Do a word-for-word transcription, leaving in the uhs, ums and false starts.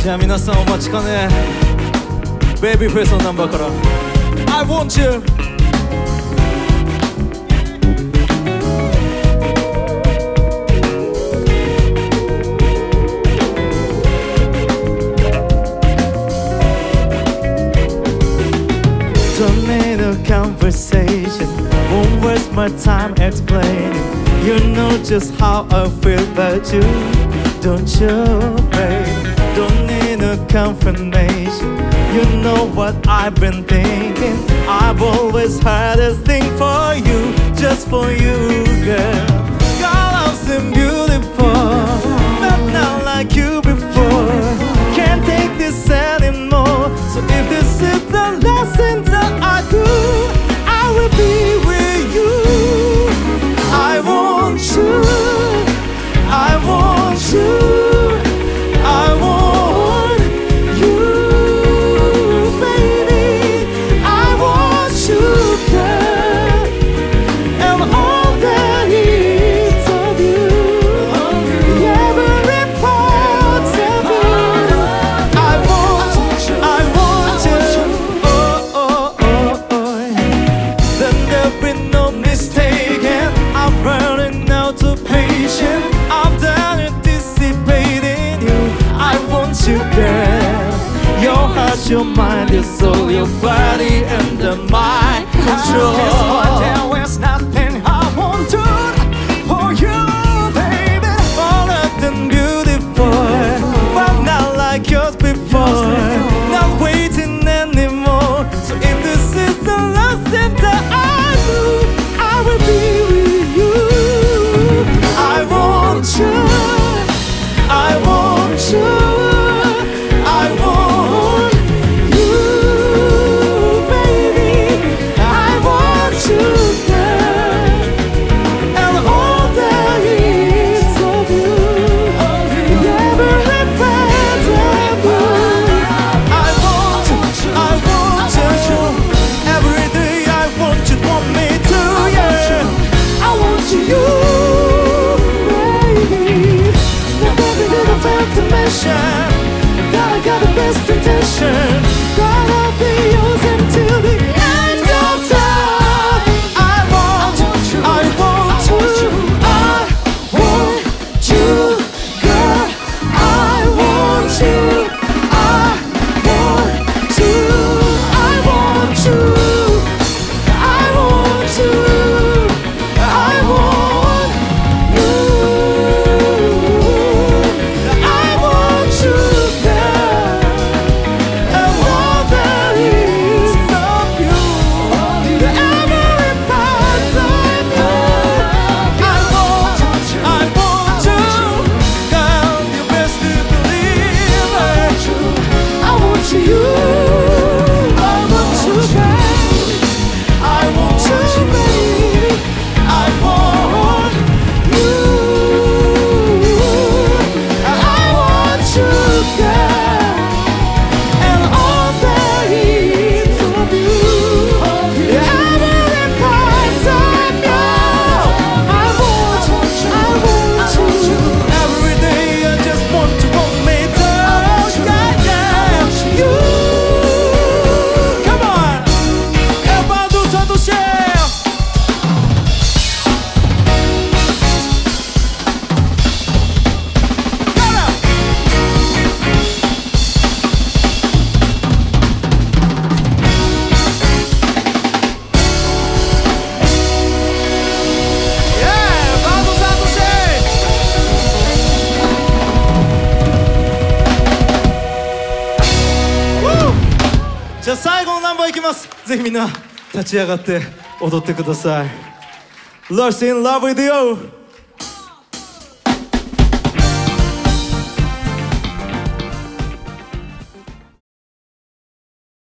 じゃあ皆さんお待ちかねベイビーフェイスのナンバーから I want you Don't need a conversation Won't waste my time explaining You know just how I feel about you Don't you, babe Don't need a confirmation You know what I've been thinking I've always had a thing for you Just for you, girl God, I've seen beautiful But not like you before Can't take this anymore So if this is the last thing that I do I will be with you I want you I want you I want you baby I want you girl And all that is of you Every part of you I want you I want you Oh oh oh oh Then there'll be no mistake And I'm running out of patience I'm done anticipating you I want you girl Your heart, your mind, your soul, your body under my control Guess what, there is nothing I won't do for you baby All of them beautiful But not like yours before Not waiting anymore So if this is the last thing that I do I will be with you I want you I want you I want you baby I want you girl And all that is of you Every part of you I want you I want you Every day I want you want me to yeah I want you baby Now every little fact to mention God, I got the best intention God, I'll be yours until the end of time I want you, I want you I want you, girl I want you I want you I want you I want you I want you I want you girl And all that is of you Every part of you I want you, I want you Girl, you best to believe it I want you I want you, babe I want you, baby I want you I want you, girl And all that is of you Every part of you I want you, I want you Every day I just want to want me to Yeah, yeah You Come on Evandro Santos Share Get up Yeah, Evandro Santos Share Woo! じゃあ最後のナンバーいきますぜひみんな立ち上がって踊ってください Lost in love with you